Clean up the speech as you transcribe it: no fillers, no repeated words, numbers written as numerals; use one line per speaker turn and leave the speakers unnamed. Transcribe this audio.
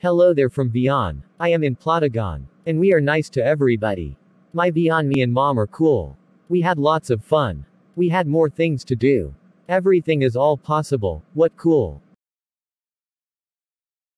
Hello there from Vyond. I am in Platagon. And we are nice to everybody. My Vyond, me and mom are cool. We had lots of fun. We had more things to do. Everything is all possible, what cool.